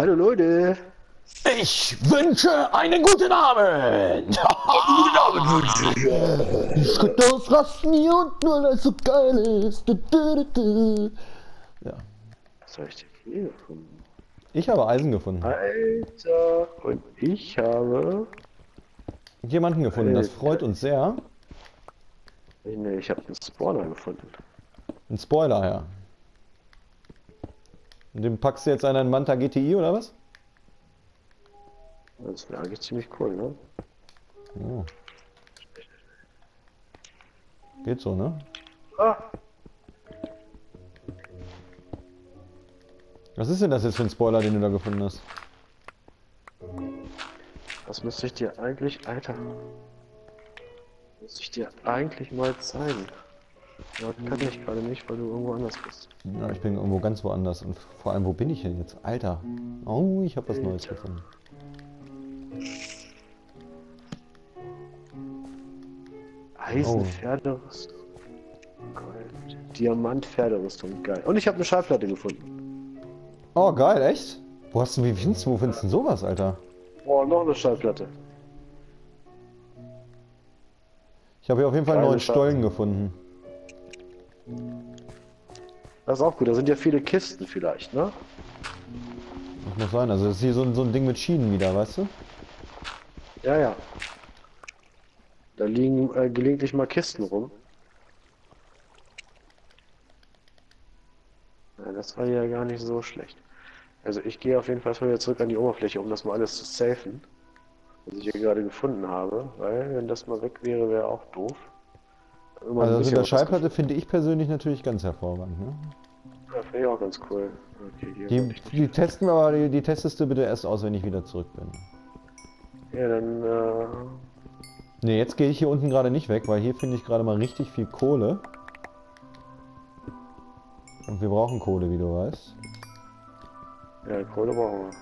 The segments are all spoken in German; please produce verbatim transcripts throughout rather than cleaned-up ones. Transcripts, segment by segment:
Hallo Leute! Ich wünsche einen guten Abend! Guten Abend wünsche ich! Ich schritt aus Rasten hier unten, weil es so geil ist. Du, du, du, du. Ja. Was habe ich denn hier gefunden? Ich habe Eisen gefunden. Alter! Und ich habe... Jemanden gefunden, das freut uns sehr. Ne, ich habe einen Spawner gefunden. Ein Spoiler, ja. Und den packst du jetzt an einen Manta G T I oder was? Das wäre eigentlich ziemlich cool, ne? Oh. Geht so, ne? Ah! Was ist denn das jetzt für ein Spoiler, den du da gefunden hast? Das müsste ich dir eigentlich... Alter! Müsste ich dir eigentlich mal zeigen. Ja, kann ich gerade nicht, weil du irgendwo anders bist. Ja, ich bin irgendwo ganz woanders. Und vor allem, wo bin ich denn jetzt? Alter! Oh, ich habe was Neues Alter. gefunden. Eisenpferderüstung. Gold. Diamant-Pferderüstung. Geil. Und ich habe eine Schallplatte gefunden. Oh, geil, echt? Wo hast du, wie findest du, wo findest du denn sowas, Alter? Oh, noch eine Schallplatte. Ich habe hier auf jeden Fall einen Geile neuen Stollen gefunden. Das ist auch gut. Da sind ja viele Kisten vielleicht, ne? Das muss sein. Also das ist hier so ein, so ein Ding mit Schienen wieder, weißt du? Ja, ja. Da liegen äh, gelegentlich mal Kisten rum. Ja, das war ja gar nicht so schlecht. Also ich gehe auf jeden Fall wieder zurück an die Oberfläche, um das mal alles zu safen, was ich hier gerade gefunden habe. Weil wenn das mal weg wäre, wäre auch doof. Immer Also ein mit bisschen der was Schallplatte gefunden. finde ich persönlich natürlich ganz hervorragend. Ne? Ja, finde ich auch ganz cool. Okay, hier Die, wollte ich nicht. die testen wir aber, die, die testest du bitte erst aus, wenn ich wieder zurück bin. Ja, dann äh, Ne, jetzt gehe ich hier unten gerade nicht weg, weil hier finde ich gerade mal richtig viel Kohle. Und wir brauchen Kohle, wie du weißt. ja, Kohle brauchen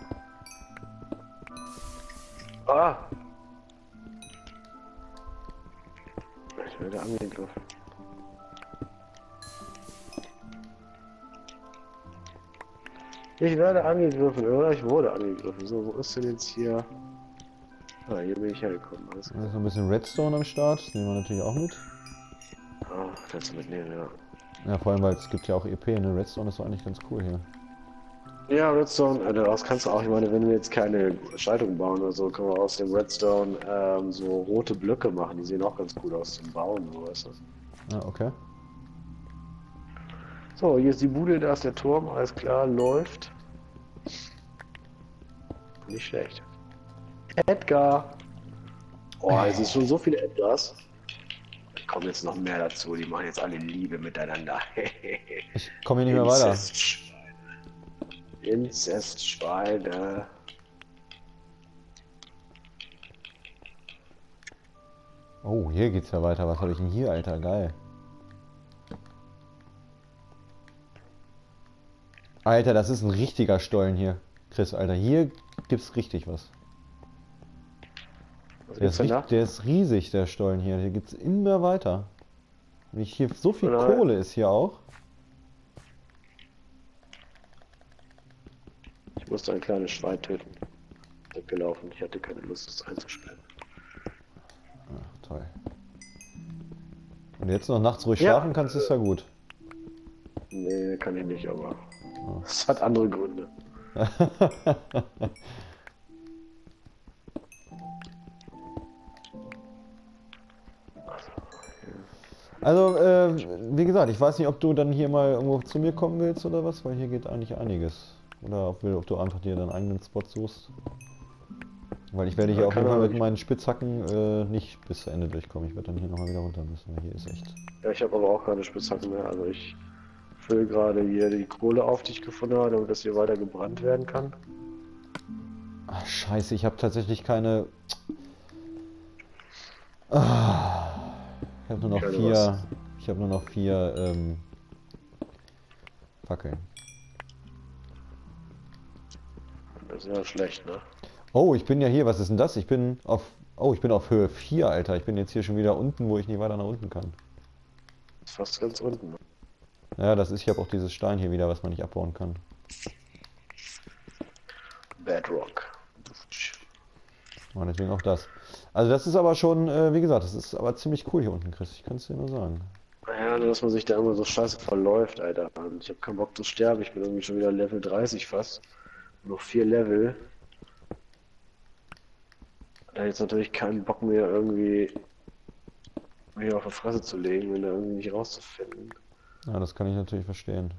wir. Ah! Ich werde angegriffen. Ich werde angegriffen, oder? Ich wurde angegriffen. So, wo ist denn jetzt hier? Ah, hier bin ich hergekommen. Alles Da klar. ist noch ein bisschen Redstone am Start, das nehmen wir natürlich auch mit. Ah, kannst du mitnehmen, ja. Ja, vor allem, weil es gibt ja auch E P, ne? Redstone ist doch eigentlich ganz cool hier. Ja, Redstone, äh, daraus kannst du auch, ich meine, wenn wir jetzt keine Schaltung bauen oder so, können wir aus dem Redstone ähm, so rote Blöcke machen. Die sehen auch ganz gut aus zum Bauen, so weißt du. Ah, okay. So, hier ist die Bude, da ist der Turm, alles klar, läuft. Nicht schlecht. Edgar! Oh, es ist schon so viele Edgars. Da kommen jetzt noch mehr dazu, die machen jetzt alle Liebe miteinander. Ich komme hier nicht mehr weiter. Inzestschweine. Inzestschweine. Oh, hier geht's ja weiter. Was habe ich denn hier, Alter? Geil. Alter, das ist ein richtiger Stollen hier. Chris, Alter, hier gibt's richtig was. Was Der gibt's ist, denn da? richtig, der ist riesig, der Stollen hier. Hier gibt's immer weiter. Und ich hier, so viel Oder- Kohle ist hier auch. Ich musste ein kleines Schwein töten. Weggelaufen, ich hatte keine Lust, das einzusperren. Ach, toll. Wenn du jetzt noch nachts ruhig Ja. schlafen kannst, ist ja gut. Nee, kann ich nicht, aber Oh. es hat andere Gründe. Also, äh, wie gesagt, ich weiß nicht, ob du dann hier mal irgendwo zu mir kommen willst oder was, weil hier geht eigentlich einiges. Oder ob, ob du einfach dir deinen eigenen Spot suchst. Weil ich werde hier Ja, auf jeden keine Fall mit Ahnung. meinen Spitzhacken äh, nicht bis zu Ende durchkommen. Ich werde dann hier nochmal wieder runter müssen, weil hier ist echt... Ja, ich habe aber auch keine Spitzhacken mehr. Also ich fülle gerade hier die Kohle auf, die ich gefunden habe, damit das hier weiter gebrannt werden kann. Ach, scheiße, ich habe tatsächlich keine... Ah, ich habe nur noch Keine vier... was? Ich habe nur noch vier ähm, Fackeln. Das ist ja schlecht, ne? Oh, ich bin ja hier, was ist denn das? Ich bin auf... Oh, ich bin auf Höhe vier, Alter. Ich bin jetzt hier schon wieder unten, wo ich nicht weiter nach unten kann. Ist fast ganz unten. Ne? Ja, das ist, ich habe auch dieses Stein hier wieder, was man nicht abbauen kann. Bedrock. Und deswegen auch das. Also das ist aber schon, äh, wie gesagt, das ist aber ziemlich cool hier unten, Chris. Ich kann es dir nur sagen. Ja, nur dass man sich da immer so scheiße verläuft, Alter. Und ich habe keinen Bock zu sterben. Ich bin irgendwie schon wieder Level dreißig fast. Noch vier Level. Da jetzt natürlich keinen Bock mehr irgendwie mir auf die Fresse zu legen, wenn da irgendwie nicht rauszufinden. Ja, das kann ich natürlich verstehen.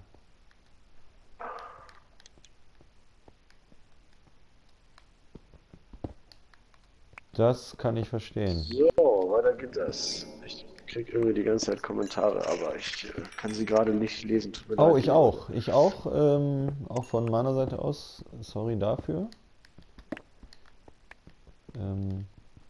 Das kann ich verstehen. So, weiter geht das. Ich krieg irgendwie die ganze Zeit Kommentare, aber ich äh, kann sie gerade nicht lesen. Tut mir Oh, leid, ich liebe auch. Ich auch. Ähm, auch von meiner Seite aus. Sorry dafür. Ähm,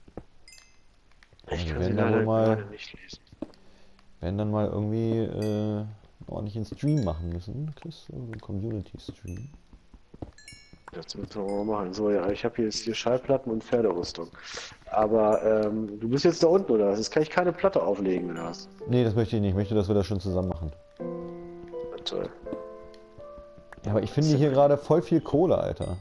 Ich also kann sie werden da leider wohl mal, gerade nicht lesen. werden dann mal irgendwie äh, einen ordentlichen Stream machen müssen, Chris. So einen Community-Stream. Das müssen wir mal machen. So, ja, ich habe hier jetzt hier Schallplatten und Pferderüstung. Aber ähm, du bist jetzt da unten, oder was? Jetzt kann ich keine Platte auflegen, oder was? Nee, das möchte ich nicht. Ich möchte, dass wir das schon zusammen machen. Na toll. Ja, aber ich finde hier gerade voll viel Kohle, Alter.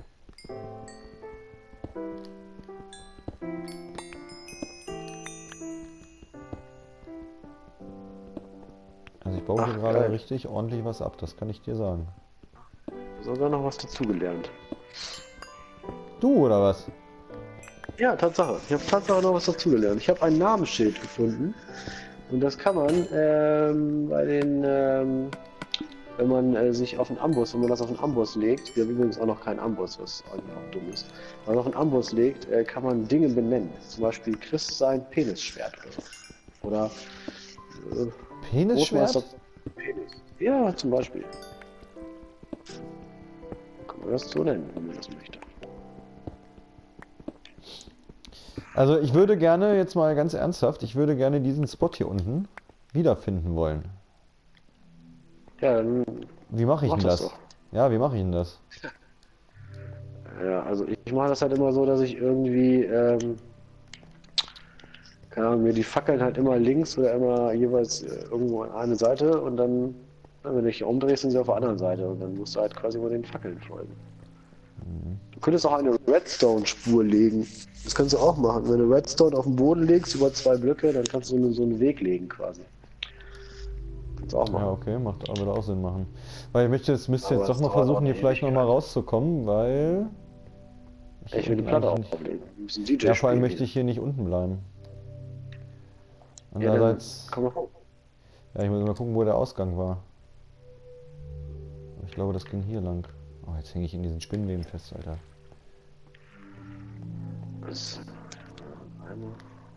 Also ich baue Ach, hier gerade geil. richtig ordentlich was ab, das kann ich dir sagen. Sogar noch was dazugelernt. Du, oder was? Ja, Tatsache. Ich habe Tatsache noch was dazugelernt. Ich habe ein Namensschild gefunden. Und das kann man ähm, bei den, ähm, wenn man äh, sich auf einen Amboss, wenn man das auf einen Amboss legt, wir haben übrigens auch noch keinen Amboss, was eigentlich auch dumm ist. Wenn man auf einen Amboss legt, äh, kann man Dinge benennen. Zum Beispiel Chris sein Penisschwert oder so. Oder äh, Großmeister Penisschwert? Penis. Ja, zum Beispiel. Kann man das so nennen, wenn man das möchte. Also ich würde gerne, jetzt mal ganz ernsthaft, ich würde gerne diesen Spot hier unten wiederfinden wollen. Ja, dann Wie mache ich mach denn das das? doch. Ja, wie mache ich denn das? Ja, also ich mache das halt immer so, dass ich irgendwie, ähm, keine Ahnung, mir die Fackeln halt immer links oder immer jeweils äh, irgendwo an eine Seite und dann, na, wenn du dich umdrehst, sind sie auf der anderen Seite und dann musst du halt quasi nur den Fackeln folgen. Du könntest auch eine Redstone-Spur legen. Das kannst du auch machen. Wenn du Redstone auf den Boden legst über zwei Blöcke, dann kannst du so, eine, so einen Weg legen quasi. Kannst du auch Ja, machen. okay, macht aber auch Sinn machen. Weil ich möchte jetzt, müsste Aber jetzt doch das mal dauert auch versuchen, eine hier vielleicht nochmal Ewigkeit. rauszukommen, weil ich hier Ich will die unten Platte eigentlich nicht... auflegen. Wir müssen D J Ja, vor allem spielen hier. möchte ich hier nicht unten bleiben. Ja, dann Andererseits... komm mal hoch. Ja, ich muss mal gucken, wo der Ausgang war. Ich glaube, das ging hier lang. Oh, jetzt hänge ich in diesen Spinnenweben fest, Alter. Das, einmal.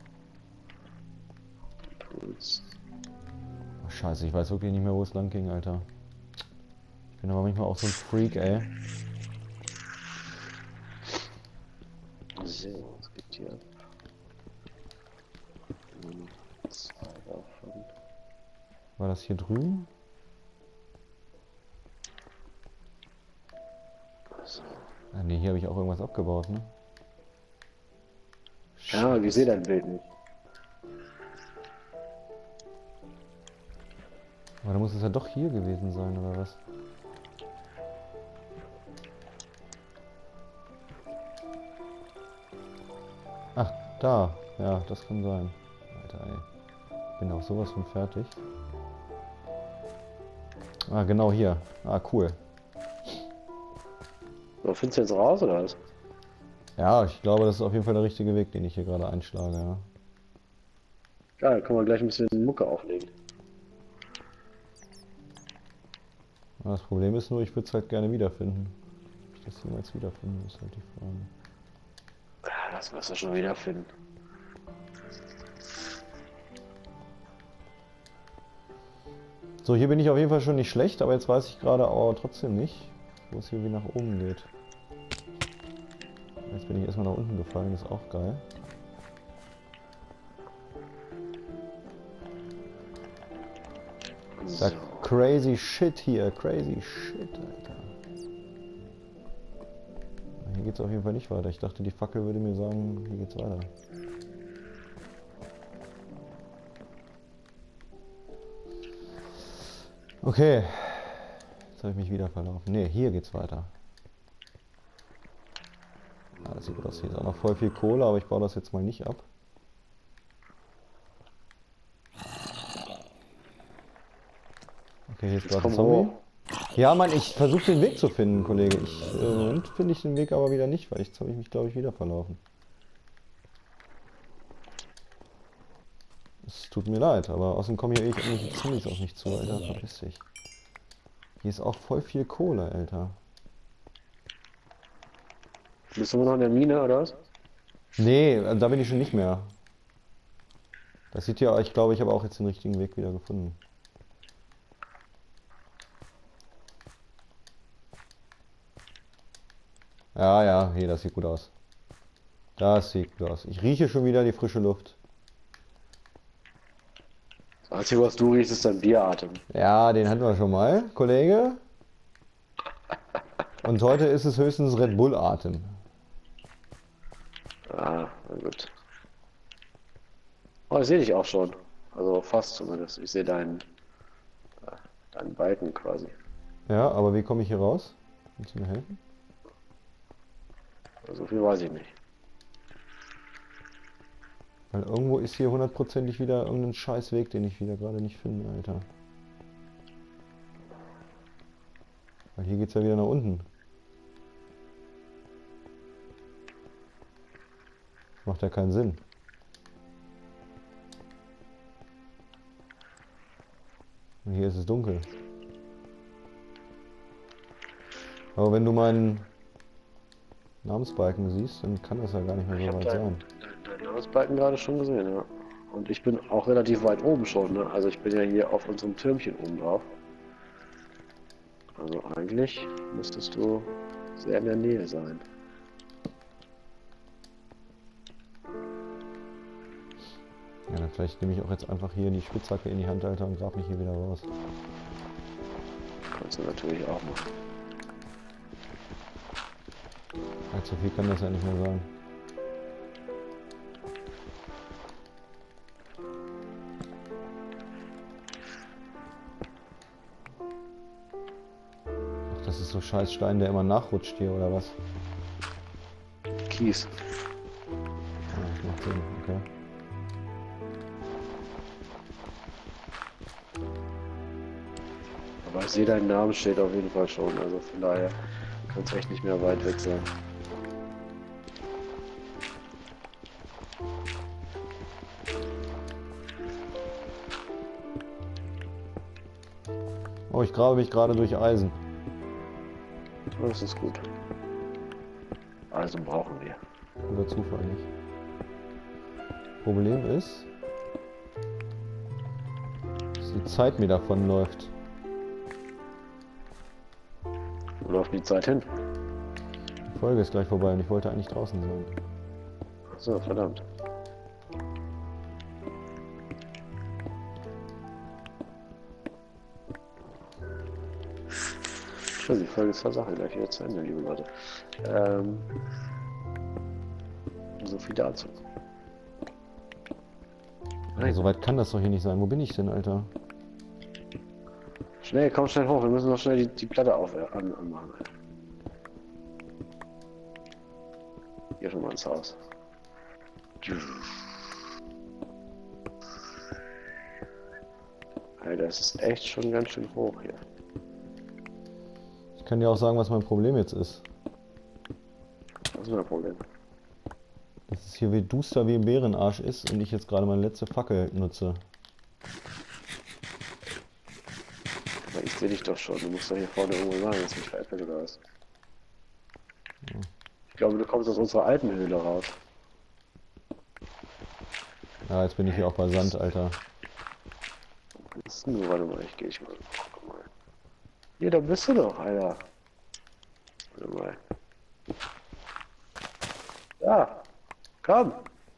Tools. Oh, scheiße, ich weiß wirklich nicht mehr, wo es lang ging, Alter. Ich bin aber manchmal auch so ein Freak, ey. So, was gibt hier ab? Zwei davon. War das hier drüben? So. Ah, ne, hier habe ich auch irgendwas abgebaut, ne? Ja, ich sehe dein Bild nicht. Aber da muss es ja doch hier gewesen sein, oder was? Ach, da. Ja, das kann sein. Alter, ey. Ich bin auch sowas von fertig. Ah, genau hier. Ah, cool. So, findest du jetzt raus, oder was? Ja, ich glaube, das ist auf jeden Fall der richtige Weg, den ich hier gerade einschlage, ja. Geil, können wir gleich ein bisschen Mucke auflegen. Das Problem ist nur, ich würde es halt gerne wiederfinden. Ob ich das jemals wiederfinde, ist halt die Frage. Ah, das wirst du schon wieder finden. So, hier bin ich auf jeden Fall schon nicht schlecht, aber jetzt weiß ich gerade aber trotzdem nicht, wo es hier wie nach oben geht. Jetzt bin ich erstmal nach unten gefallen, ist auch geil. So. Crazy shit hier, crazy shit, Alter. Hier geht's auf jeden Fall nicht weiter. Ich dachte, die Fackel würde mir sagen, hier geht's weiter. Okay. Jetzt habe ich mich wieder verlaufen. Ne, hier geht's weiter. Ah, das sieht gut aus. Hier ist auch noch voll viel Kohle, aber ich baue das jetzt mal nicht ab. Okay, hier ist gerade ein Zombie. Ja, Mann, ich versuche den Weg zu finden, Kollege. Ich, äh, Im Moment finde ich den Weg aber wieder nicht, weil jetzt habe ich mich, glaube ich, wieder verlaufen. Es tut mir leid, aber außerdem kommen hier irgendwelche Zombies auf mich zu, Alter. Verpiss dich. Hier ist auch voll viel Kohle, Alter. Bist du immer noch in der Mine, oder was? Nee, da bin ich schon nicht mehr. Das sieht ja, ich glaube, ich habe auch jetzt den richtigen Weg wieder gefunden. Ja, ja, hier, das sieht gut aus. Das sieht gut aus. Ich rieche schon wieder die frische Luft. Das Einzige, was du riechst, ist dein Bieratem. Ja, den hatten wir schon mal, Kollege. Und heute ist es höchstens Red Bull Atem. Ah, na gut. Oh, ich sehe dich auch schon. Also fast zumindest. Ich sehe deinen, äh, deinen Balken quasi. Ja, aber wie komme ich hier raus? Kannst du mir helfen? So viel weiß ich nicht. Weil irgendwo ist hier hundertprozentig wieder irgendein Scheißweg, den ich wieder gerade nicht finde, Alter. Weil hier geht's ja wieder nach unten. Das macht ja keinen Sinn. Und hier ist es dunkel. Aber wenn du meinen Namensbalken siehst, dann kann das ja gar nicht mehr so weit sein. Deinen Namensbalken gerade schon gesehen, ja. Und ich bin auch relativ weit oben schon, ne? Also ich bin ja hier auf unserem Türmchen oben drauf. Also eigentlich müsstest du sehr in der Nähe sein. Ja, dann vielleicht nehme ich auch jetzt einfach hier die Spitzhacke in die Hand, Alter, und grab mich hier wieder raus. Kannst du natürlich auch machen. Allzu viel kann das ja nicht mehr sein. Ach, das ist so scheiß Stein, der immer nachrutscht hier, oder was? Kies. Ah, das macht Sinn, okay. Aber ich sehe, dein Name steht auf jeden Fall schon, also von daher kann es echt nicht mehr weit weg sein. Oh, ich grabe mich gerade durch Eisen. Das ist gut. Also brauchen wir. Über Zufall nicht. Problem ist, dass die Zeit mir davon läuft. Wo läuft die Zeit hin? Die Folge ist gleich vorbei und ich wollte eigentlich draußen sein. Achso, verdammt. Die Folge ist Tatsache gleich wieder zu Ende, liebe Leute. Ähm, so viel dazu. Ja, so weit kann das doch hier nicht sein. Wo bin ich denn, Alter? Schnell, komm schnell hoch. Wir müssen noch schnell die, die Platte auf, an, anmachen. Alter. Hier schon mal ins Haus. Alter, es ist echt schon ganz schön hoch hier. Ich kann dir auch sagen, was mein Problem jetzt ist. Was ist mein Problem? Dass es hier wie duster wie ein Bärenarsch ist und ich jetzt gerade meine letzte Fackel nutze. Aber ich sehe dich doch schon. Du musst doch hier vorne irgendwo sein, dass mich veräppelt oder was? Ja. Ich glaube, du kommst aus unserer alten Höhle raus. Ja, jetzt bin ich hier auch bei Sand, Alter. Was ist denn, warte mal, ich gehe ich mal. Guck mal. Hier, da bist du doch, Alter. Warte mal. Ja, komm.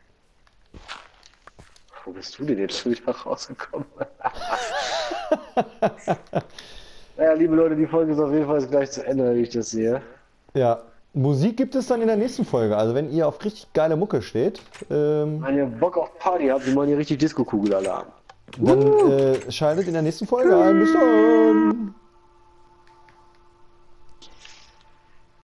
Wo bist du denn jetzt schon wieder rausgekommen? Naja, liebe Leute, die Folge ist auf jeden Fall gleich zu Ende, wenn ich das sehe. Ja, Musik gibt es dann in der nächsten Folge. Also wenn ihr auf richtig geile Mucke steht, ähm, Wenn ihr Bock auf Party habt, wir machen hier richtig Disco-Kugel-Alarm. dann äh, schaltet in der nächsten Folge ein. Bis dann!